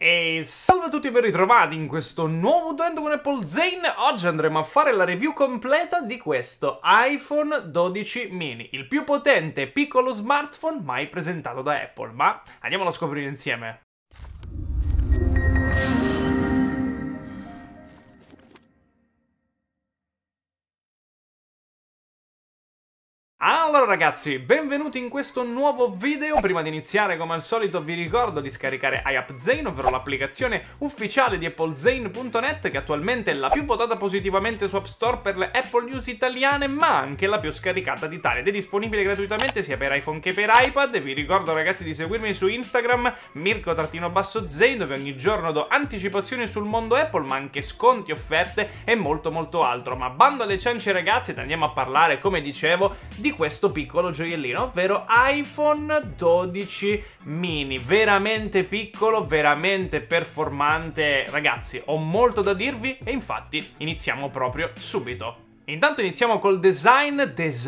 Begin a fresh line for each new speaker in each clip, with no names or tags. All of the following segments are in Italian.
E salve a tutti e ben ritrovati in questo nuovo Udendo con Apple Zane. Oggi andremo a fare la review completa di questo iPhone 12 mini, il più potente e piccolo smartphone mai presentato da Apple, ma andiamolo a scoprire insieme. Allora ragazzi, benvenuti in questo nuovo video. Prima di iniziare, come al solito, vi ricordo di scaricare iAppZane, ovvero l'applicazione ufficiale di applezane.net, che attualmente è la più votata positivamente su App Store per le Apple News italiane, ma anche la più scaricata d'Italia, ed è disponibile gratuitamente sia per iPhone che per iPad. E vi ricordo ragazzi di seguirmi su Instagram, Mirko_Zane, dove ogni giorno do anticipazioni sul mondo Apple, ma anche sconti, offerte e molto altro. Ma bando alle ciance ragazzi, ed andiamo a parlare, come dicevo, di questo piccolo gioiellino, ovvero iPhone 12 mini. Veramente piccolo, veramente performante. Ragazzi, ho molto da dirvi e infatti iniziamo proprio subito. Intanto iniziamo col design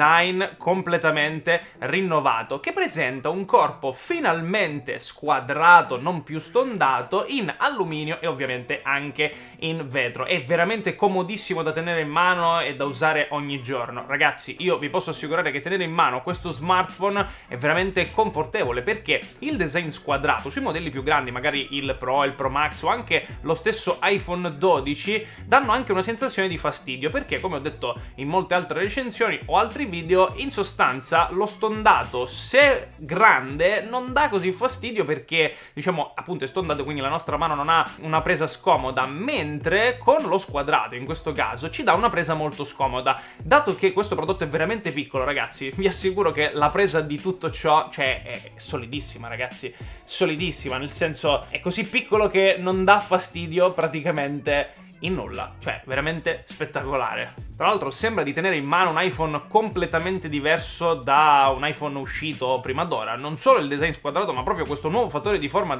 completamente rinnovato, che presenta un corpo finalmente squadrato, non più stondato, in alluminio e ovviamente anche in vetro. È veramente comodissimo da tenere in mano e da usare ogni giorno. Ragazzi, io vi posso assicurare che tenere in mano questo smartphone è veramente confortevole, perché il design squadrato sui modelli più grandi, magari il Pro, il Pro Max o anche lo stesso iPhone 12, danno anche una sensazione di fastidio, perché come ho detto in molte altre recensioni o altri video, in sostanza lo stondato, se grande, non dà così fastidio perché, diciamo, appunto è stondato, quindi la nostra mano non ha una presa scomoda, mentre con lo squadrato, in questo caso, ci dà una presa molto scomoda. Dato che questo prodotto è veramente piccolo, ragazzi, vi assicuro che la presa di tutto ciò, cioè, è solidissima, ragazzi, solidissima, nel senso, è così piccolo che non dà fastidio praticamente in nulla, cioè veramente spettacolare. Tra l'altro sembra di tenere in mano un iPhone completamente diverso da un iPhone uscito prima d'ora. Non solo il design squadrato, ma proprio questo nuovo fattore di forma da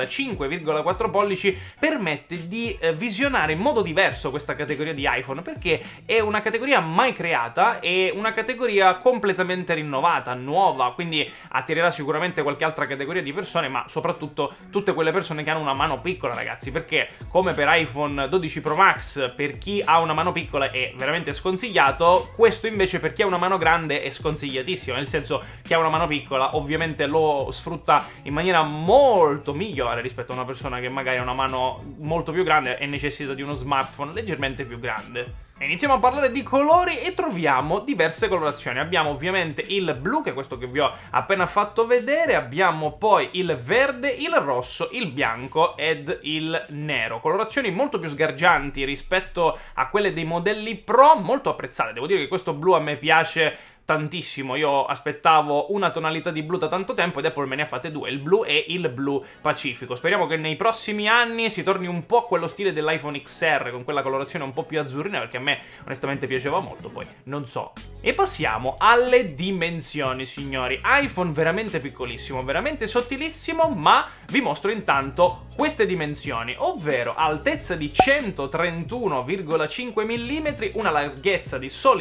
5,4 pollici permette di visionare in modo diverso questa categoria di iPhone, perché è una categoria mai creata, è una categoria completamente rinnovata, nuova, quindi attirerà sicuramente qualche altra categoria di persone, ma soprattutto tutte quelle persone che hanno una mano piccola, ragazzi, perché come per iPhone 12 Pro Max, per chi ha una mano piccola è veramente sconsigliato, questo invece per chi ha una mano grande è sconsigliatissimo, nel senso, chi ha una mano piccola ovviamente lo sfrutta in maniera molto migliore rispetto a una persona che magari ha una mano molto più grande e necessita di uno smartphone leggermente più grande. Iniziamo a parlare di colori e troviamo diverse colorazioni. Abbiamo ovviamente il blu, che è questo che vi ho appena fatto vedere, abbiamo poi il verde, il rosso, il bianco ed il nero. Colorazioni molto più sgargianti rispetto a quelle dei modelli Pro, molto apprezzate. Devo dire che questo blu a me piace tantissimo. Io aspettavo una tonalità di blu da tanto tempo ed Apple me ne ha fatte due, il blu e il blu pacifico. Speriamo che nei prossimi anni si torni un po' a quello stile dell'iPhone XR, con quella colorazione un po' più azzurrina, perché a me onestamente piaceva molto, poi non so. E passiamo alle dimensioni, signori. iPhone veramente piccolissimo, veramente sottilissimo, ma vi mostro intanto queste dimensioni, ovvero altezza di 131,5 mm, una larghezza di soli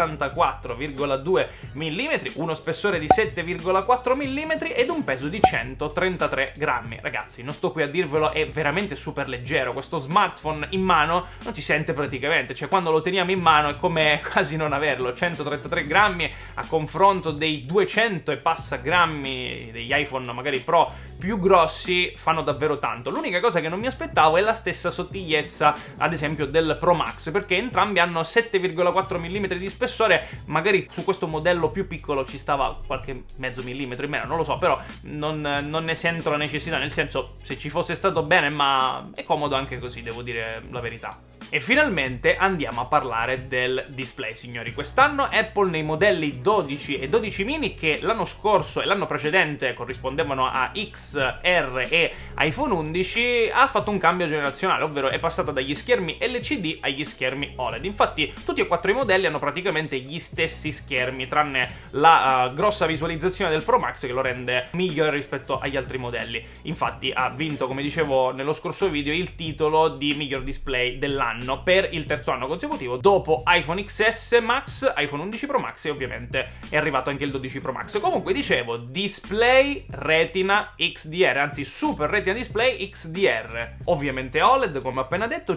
64,2 mm, uno spessore di 7,4 mm ed un peso di 133 grammi. Ragazzi, non sto qui a dirvelo, è veramente super leggero. Questo smartphone in mano non si sente praticamente, cioè quando lo teniamo in mano è come quasi non averlo. 133 grammi a confronto dei 200 e passa grammi degli iPhone magari Pro più grossi, fanno davvero tanto. L'unica cosa che non mi aspettavo è la stessa sottigliezza, ad esempio, del Pro Max, perché entrambi hanno 7,4 mm di spessore. Magari su questo modello più piccolo ci stava qualche mezzo millimetro in meno, non lo so, però non ne sento la necessità, nel senso, se ci fosse stato bene, ma è comodo anche così, devo dire la verità. E finalmente andiamo a parlare del display, signori. Quest'anno Apple nei modelli 12 e 12 mini, che l'anno scorso e l'anno precedente corrispondevano a XR e iPhone 11, ha fatto un cambio generazionale, ovvero è passata dagli schermi LCD agli schermi OLED. Infatti tutti e quattro i modelli hanno praticamente gli stessi schermi, tranne la grossa visualizzazione del Pro Max, che lo rende migliore rispetto agli altri modelli. Infatti ha vinto, come dicevo nello scorso video, il titolo di miglior display dell'anno anno per il terzo anno consecutivo, dopo iPhone XS Max, iPhone 11 Pro Max e ovviamente è arrivato anche il 12 Pro Max. Comunque dicevo, display Retina XDR, anzi Super Retina Display XDR, ovviamente OLED come ho appena detto,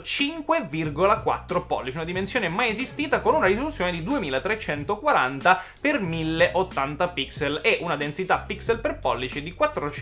5,4 pollici, una dimensione mai esistita con una risoluzione di 2340 x 1080 pixel e una densità pixel per pollice di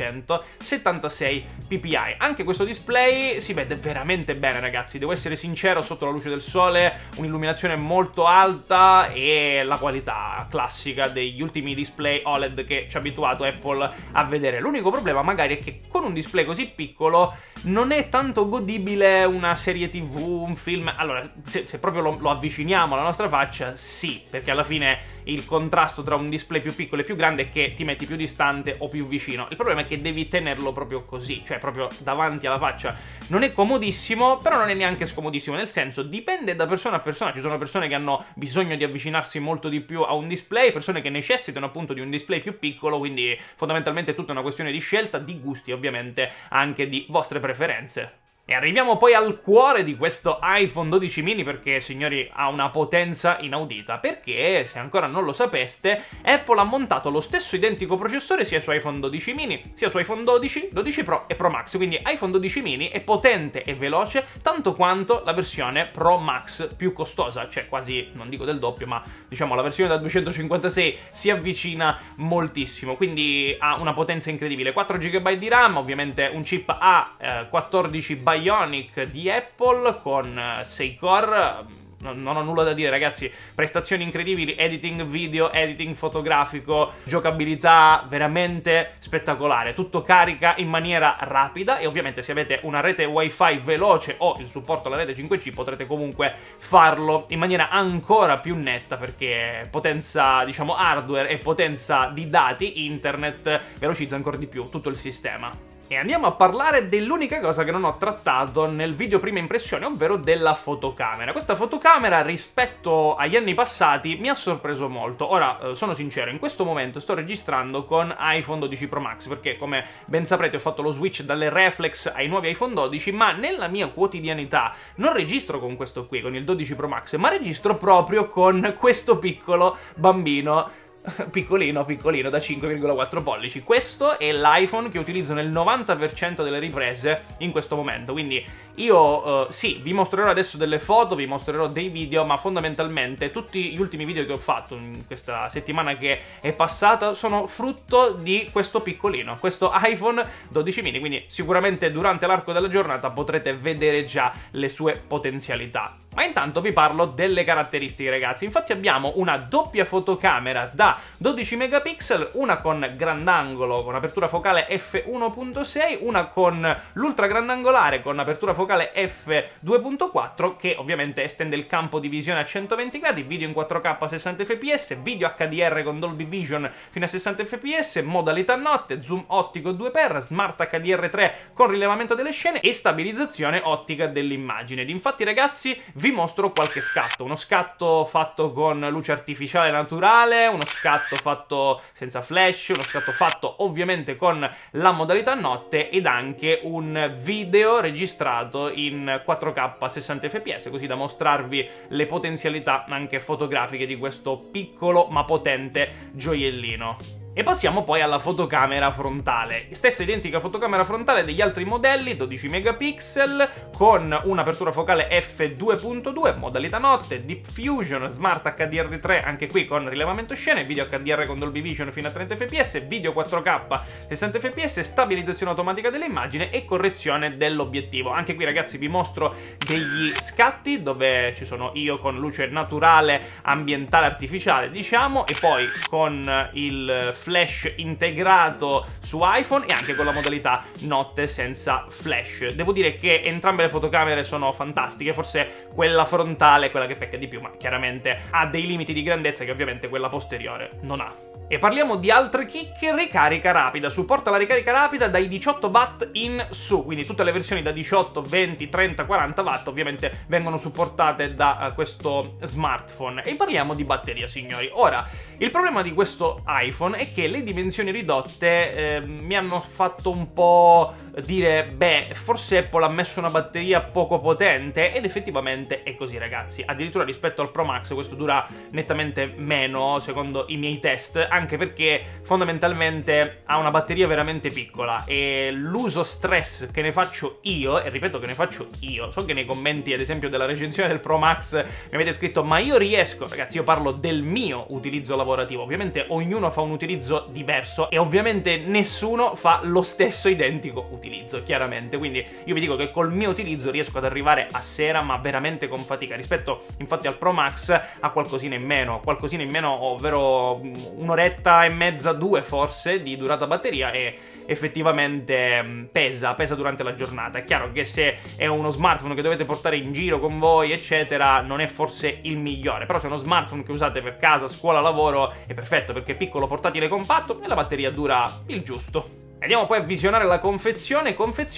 476 ppi. Anche questo display si vede veramente bene, ragazzi, devo essere sincero, sotto la luce del sole, un'illuminazione molto alta e la qualità classica degli ultimi display OLED che ci ha abituato Apple a vedere. L'unico problema magari è che con un display così piccolo non è tanto godibile una serie TV, un film. Allora, se proprio lo avviciniamo alla nostra faccia, sì, perché alla fine il contrasto tra un display più piccolo e più grande è che ti metti più distante o più vicino. Il problema è che devi tenerlo proprio così, cioè proprio davanti alla faccia. Non è comodissimo, però non è neanche scomodissimo, nel senso, dipende da persona a persona. Ci sono persone che hanno bisogno di avvicinarsi molto di più a un display, persone che necessitano appunto di un display più piccolo, quindi fondamentalmente è tutta una questione di scelta, di gusti, ovviamente anche di vostre preferenze. E arriviamo poi al cuore di questo iPhone 12 mini, perché, signori, ha una potenza inaudita. Perché, se ancora non lo sapeste, Apple ha montato lo stesso identico processore sia su iPhone 12 mini, sia su iPhone 12, 12 Pro e Pro Max. Quindi iPhone 12 mini è potente e veloce tanto quanto la versione Pro Max più costosa, cioè quasi, non dico del doppio, ma diciamo la versione da 256 si avvicina moltissimo. Quindi ha una potenza incredibile, 4 GB di RAM, ovviamente un chip A14 Bionic di Apple con 6 core. Non ho nulla da dire, ragazzi, prestazioni incredibili, editing video, editing fotografico, giocabilità veramente spettacolare, tutto carica in maniera rapida e ovviamente se avete una rete wifi veloce o il supporto alla rete 5G potrete comunque farlo in maniera ancora più netta, perché potenza, diciamo, hardware e potenza di dati, internet, velocizza ancora di più tutto il sistema. E andiamo a parlare dell'unica cosa che non ho trattato nel video prima impressione, ovvero della fotocamera. Questa fotocamera rispetto agli anni passati mi ha sorpreso molto. Ora, sono sincero, in questo momento sto registrando con iPhone 12 Pro Max, perché come ben saprete ho fatto lo switch dalle reflex ai nuovi iPhone 12, ma nella mia quotidianità non registro con questo qui, con il 12 Pro Max, ma registro proprio con questo piccolo bambino piccolino da 5,4 pollici. Questo è l'iPhone che utilizzo nel 90% delle riprese in questo momento, quindi io sì, vi mostrerò adesso delle foto, vi mostrerò dei video, ma fondamentalmente tutti gli ultimi video che ho fatto in questa settimana che è passata sono frutto di questo piccolino, questo iPhone 12 mini, quindi sicuramente durante l'arco della giornata potrete vedere già le sue potenzialità. Ma intanto vi parlo delle caratteristiche, ragazzi. Infatti abbiamo una doppia fotocamera da 12 megapixel, una con grandangolo con apertura focale f1.6, una con l'ultra grandangolare con apertura focale f2.4, che ovviamente estende il campo di visione a 120 gradi, video in 4K a 60 fps, video HDR con Dolby Vision fino a 60 fps, modalità notte, zoom ottico 2x, smart HDR3 con rilevamento delle scene e stabilizzazione ottica dell'immagine. Ed infatti, ragazzi, vi mostro qualche scatto, uno scatto fatto con luce artificiale naturale, uno scatto fatto senza flash, uno scatto fatto ovviamente con la modalità notte ed anche un video registrato in 4K a 60 fps, così da mostrarvi le potenzialità anche fotografiche di questo piccolo ma potente gioiellino. E passiamo poi alla fotocamera frontale. Stessa identica fotocamera frontale degli altri modelli, 12 megapixel, con un'apertura focale f2.2, modalità notte, Deep Fusion, Smart HDR3, anche qui con rilevamento scene, video HDR con Dolby Vision fino a 30 fps, video 4K 60 fps, stabilizzazione automatica dell'immagine e correzione dell'obiettivo. Anche qui, ragazzi, vi mostro degli scatti dove ci sono io con luce naturale, ambientale, artificiale, diciamo, e poi con il flash integrato su iPhone e anche con la modalità notte senza flash. Devo dire che entrambe le fotocamere sono fantastiche, forse quella frontale è quella che pecca di più, ma chiaramente ha dei limiti di grandezza che ovviamente quella posteriore non ha. E parliamo di altre chicche. Ricarica rapida, supporta la ricarica rapida dai 18 watt in su, quindi tutte le versioni da 18, 20, 30, 40 watt ovviamente vengono supportate da questo smartphone. E parliamo di batteria, signori. Ora, il problema di questo iPhone è che le dimensioni ridotte mi hanno fatto un po' dire, beh, forse Apple ha messo una batteria poco potente, ed effettivamente è così, ragazzi. Addirittura rispetto al Pro Max questo dura nettamente meno, secondo i miei test, anche perché fondamentalmente ha una batteria veramente piccola, e l'uso stress che ne faccio io, e ripeto che ne faccio io, so che nei commenti ad esempio della recensione del Pro Max mi avete scritto ma io riesco, ragazzi, io parlo del mio utilizzo lavorativo, ovviamente ognuno fa un utilizzo diverso e ovviamente nessuno fa lo stesso identico utilizzo, chiaramente, quindi io vi dico che col mio utilizzo riesco ad arrivare a sera ma veramente con fatica, rispetto infatti al Pro Max a qualcosina in meno, ovvero un'oretta e mezza, 2 forse di durata batteria, e effettivamente pesa durante la giornata. È chiaro che se è uno smartphone che dovete portare in giro con voi eccetera non è forse il migliore, però se è uno smartphone che usate per casa, scuola, lavoro è perfetto, perché è piccolo, portatile, compatto e la batteria dura il giusto. Andiamo poi a visionare la confezione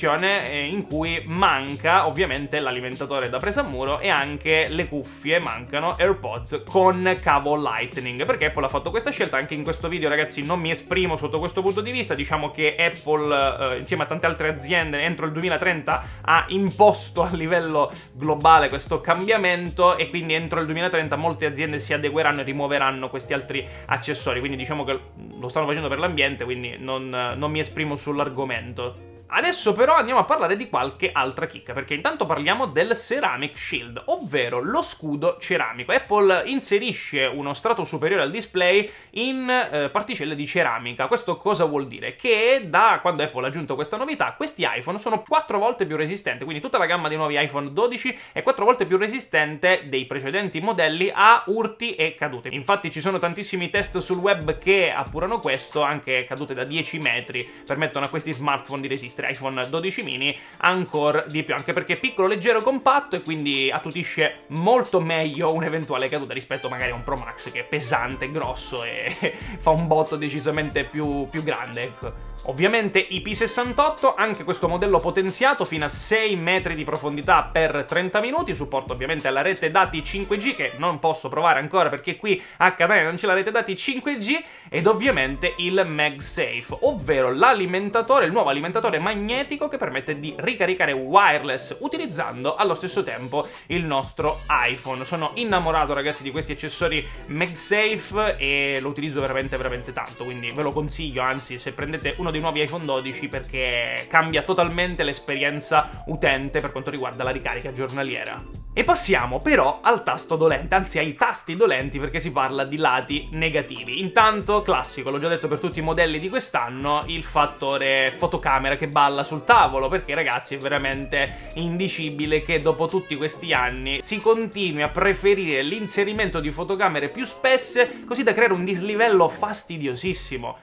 in cui manca ovviamente l'alimentatore da presa a muro e anche le cuffie, mancano AirPods con cavo Lightning. Perché Apple ha fatto questa scelta? Anche in questo video, ragazzi, non mi esprimo sotto questo punto di vista, diciamo che Apple insieme a tante altre aziende entro il 2030 ha imposto a livello globale questo cambiamento, e quindi entro il 2030 molte aziende si adegueranno e rimuoveranno questi altri accessori, quindi diciamo che lo stanno facendo per l'ambiente, quindi non mi esprimo sull'argomento. Adesso però andiamo a parlare di qualche altra chicca, perché intanto parliamo del Ceramic Shield, ovvero lo scudo ceramico. Apple inserisce uno strato superiore al display in particelle di ceramica. Questo cosa vuol dire? Che da quando Apple ha aggiunto questa novità, questi iPhone sono 4 volte più resistenti, quindi tutta la gamma dei nuovi iPhone 12 è 4 volte più resistente dei precedenti modelli a urti e cadute. Infatti ci sono tantissimi test sul web che appurano questo, anche cadute da 10 metri permettono a questi smartphone di resistere. iPhone 12 mini ancora di più, anche perché è piccolo, leggero, compatto e quindi attutisce molto meglio un'eventuale caduta rispetto magari a un Pro Max che è pesante, grosso e fa un botto decisamente più grande, ecco. Ovviamente IP68, anche questo modello potenziato fino a 6 metri di profondità per 30 minuti, supporto ovviamente alla rete dati 5G che non posso provare ancora perché qui a Catania non c'è la rete dati 5G, ed ovviamente il MagSafe, ovvero l'alimentatore, il nuovo alimentatore magnetico che permette di ricaricare wireless utilizzando allo stesso tempo il nostro iPhone. Sono innamorato, ragazzi, di questi accessori MagSafe e lo utilizzo veramente tanto, quindi ve lo consiglio, anzi se prendete uno dei nuovi iPhone 12, perché cambia totalmente l'esperienza utente per quanto riguarda la ricarica giornaliera. E passiamo però al tasto dolente, anzi ai tasti dolenti, perché si parla di lati negativi. Intanto, classico, l'ho già detto per tutti i modelli di quest'anno, il fattore fotocamera che balla sul tavolo, perché ragazzi è veramente indicibile che dopo tutti questi anni si continui a preferire l'inserimento di fotocamere più spesse, così da creare un dislivello fastidiosissimo.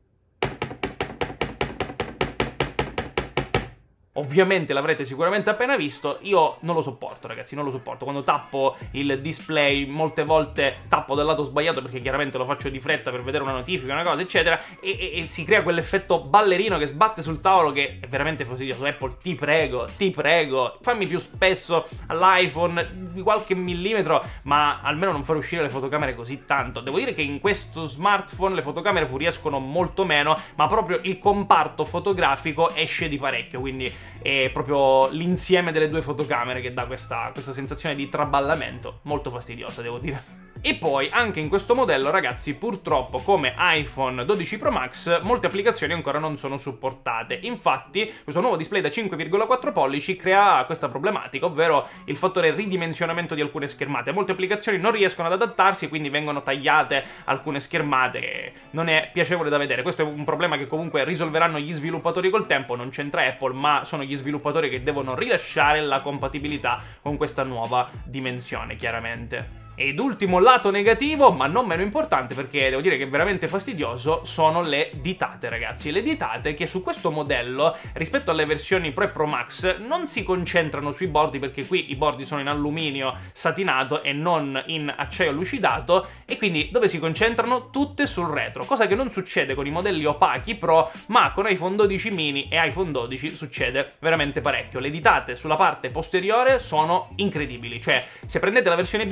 Ovviamente l'avrete sicuramente appena visto, io non lo sopporto, ragazzi, non lo sopporto. Quando tappo il display molte volte tappo dal lato sbagliato perché chiaramente lo faccio di fretta per vedere una notifica, una cosa eccetera, e si crea quell'effetto ballerino che sbatte sul tavolo che è veramente fastidioso. Apple, ti prego, fammi più spesso all'iPhone di qualche millimetro, ma almeno non fare uscire le fotocamere così tanto. Devo dire che in questo smartphone le fotocamere fuoriescono molto meno, ma proprio il comparto fotografico esce di parecchio, quindi è proprio l'insieme delle due fotocamere che dà questa sensazione di traballamento molto fastidiosa, devo dire. E poi anche in questo modello, ragazzi, purtroppo come iPhone 12 Pro Max molte applicazioni ancora non sono supportate. Infatti questo nuovo display da 5,4 pollici crea questa problematica, ovvero il fattore ridimensionamento di alcune schermate. Molte applicazioni non riescono ad adattarsi e quindi vengono tagliate alcune schermate, che non è piacevole da vedere. Questo è un problema che comunque risolveranno gli sviluppatori col tempo, non c'entra Apple, ma sono gli sviluppatori che devono rilasciare la compatibilità con questa nuova dimensione, chiaramente. Ed ultimo lato negativo, ma non meno importante, perché devo dire che è veramente fastidioso, sono le ditate, ragazzi. Le ditate che su questo modello, rispetto alle versioni Pro e Pro Max, non si concentrano sui bordi, perché qui i bordi sono in alluminio satinato e non in acciaio lucidato, e quindi dove si concentrano? Tutte sul retro, cosa che non succede con i modelli opachi Pro, ma con iPhone 12 mini e iPhone 12 succede veramente parecchio. Le ditate sulla parte posteriore sono incredibili, cioè se prendete la versione bianca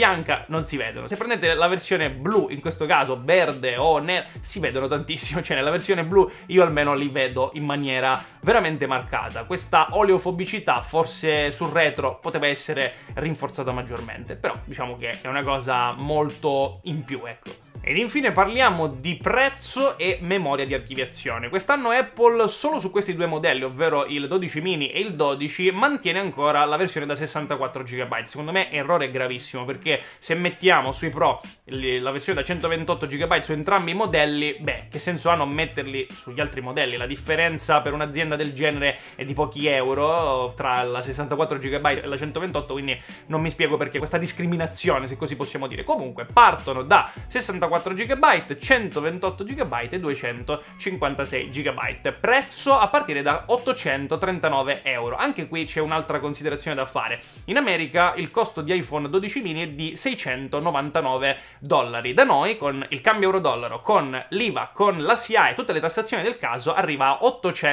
non si vedono. Se prendete la versione blu, in questo caso verde o nero, si vedono tantissimo, cioè nella versione blu io almeno li vedo in maniera veramente marcata. Questa oleofobicità forse sul retro poteva essere rinforzata maggiormente, però diciamo che è una cosa molto in più, ecco. Ed infine parliamo di prezzo e memoria di archiviazione. Quest'anno Apple solo su questi due modelli, ovvero il 12 mini e il 12, mantiene ancora la versione da 64 GB. Secondo me errore gravissimo, perché se mettiamo sui Pro la versione da 128 GB su entrambi i modelli, beh, che senso ha non metterli sugli altri modelli? La differenza per un'azienda del genere è di pochi euro tra la 64 GB e la 128, quindi non mi spiego perché questa discriminazione, se così possiamo dire. Comunque partono da 64 GB, 128 GB e 256 GB. Prezzo a partire da 839 euro. Anche qui c'è un'altra considerazione da fare. In America il costo di iPhone 12 mini è di $699. Da noi, con il cambio euro-dollaro, con l'IVA, con la SIAE e tutte le tassazioni del caso, arriva a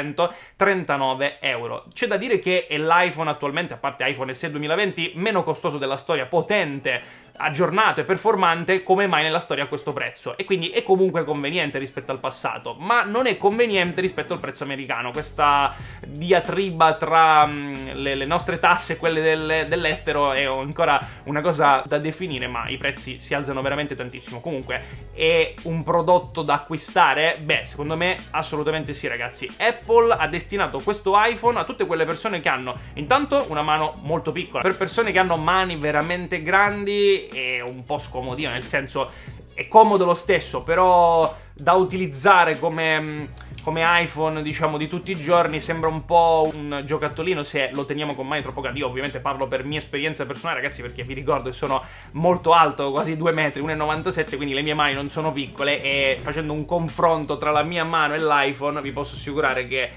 839 euro. C'è da dire che è l'iPhone attualmente, a parte iPhone SE 2020, meno costoso della storia, potente, aggiornato e performante come mai nella storia a questo prezzo, e quindi è comunque conveniente rispetto al passato, ma non è conveniente rispetto al prezzo americano. Questa diatriba tra le nostre tasse e quelle dell'estero è ancora una cosa da definire, ma i prezzi si alzano veramente tantissimo. Comunque è un prodotto da acquistare? Beh, secondo me assolutamente sì, ragazzi. Apple ha destinato questo iPhone a tutte quelle persone che hanno intanto una mano molto piccola. Per persone che hanno mani veramente grandi è un po' scomodino, nel senso è comodo lo stesso, però da utilizzare come iPhone, diciamo, di tutti i giorni sembra un po' un giocattolino se lo teniamo con mani troppo grandi. Io ovviamente parlo per mia esperienza personale, ragazzi, perché vi ricordo che sono molto alto, quasi 2 metri, 1,97, quindi le mie mani non sono piccole, e facendo un confronto tra la mia mano e l'iPhone vi posso assicurare che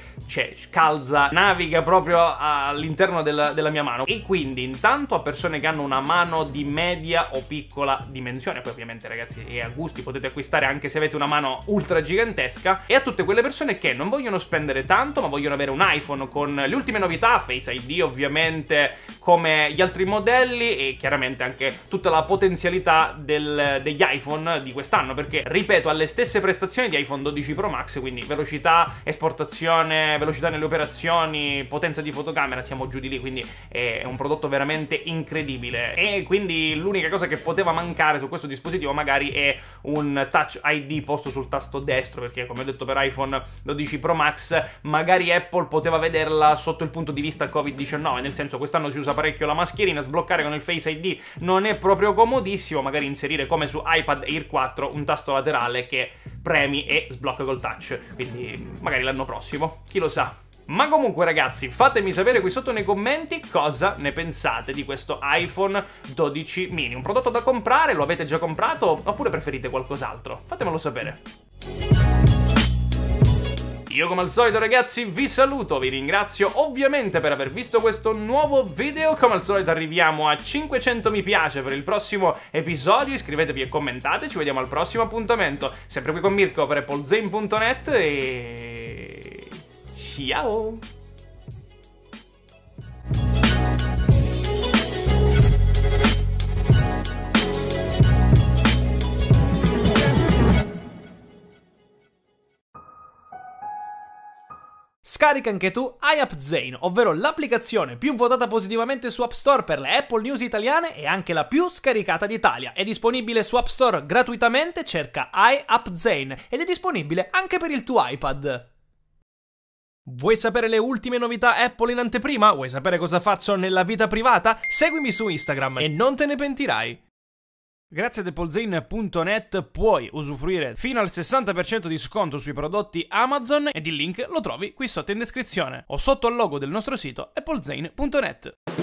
calza, naviga proprio all'interno della mia mano. E quindi intanto a persone che hanno una mano di media o piccola dimensione, poi ovviamente, ragazzi, e a gusti potete acquistare anche se avete una mano ultra gigantesca, e a tutte quelle persone che non vogliono spendere tanto ma vogliono avere un iPhone con le ultime novità, Face ID ovviamente come gli altri modelli, e chiaramente anche tutta la potenzialità degli iPhone di quest'anno, perché ripeto, ha le stesse prestazioni di iPhone 12 Pro Max, quindi velocità, esportazione, velocità nelle operazioni, potenza di fotocamera, siamo giù di lì, quindi è un prodotto veramente incredibile. E quindi l'unica cosa che poteva mancare su questo dispositivo magari è un Touch ID posto sul tasto destro, perché come ho detto per iPhone 12 Pro Max magari Apple poteva vederla sotto il punto di vista Covid-19, nel senso quest'anno si usa parecchio la mascherina, sbloccare con il Face ID non è proprio comodissimo, magari inserire come su iPad Air 4 un tasto laterale che premi e sblocca col touch, quindi magari l'anno prossimo, chi lo sa. Ma comunque, ragazzi, fatemi sapere qui sotto nei commenti cosa ne pensate di questo iPhone 12 mini. Un prodotto da comprare? Lo avete già comprato? Oppure preferite qualcos'altro? Fatemelo sapere. Io come al solito, ragazzi, vi saluto, vi ringrazio ovviamente per aver visto questo nuovo video. Come al solito arriviamo a 500 mi piace per il prossimo episodio, iscrivetevi e commentate, ci vediamo al prossimo appuntamento, sempre qui con Mirko per applezane.net e... ciao! Scarica anche tu iAppZane, ovvero l'applicazione più votata positivamente su App Store per le Apple News italiane e anche la più scaricata d'Italia. È disponibile su App Store gratuitamente, cerca iAppZane ed è disponibile anche per il tuo iPad. Vuoi sapere le ultime novità Apple in anteprima? Vuoi sapere cosa faccio nella vita privata? Seguimi su Instagram e non te ne pentirai! Grazie ad applezane.net puoi usufruire fino al 60% di sconto sui prodotti Amazon ed il link lo trovi qui sotto in descrizione o sotto al logo del nostro sito applezane.net.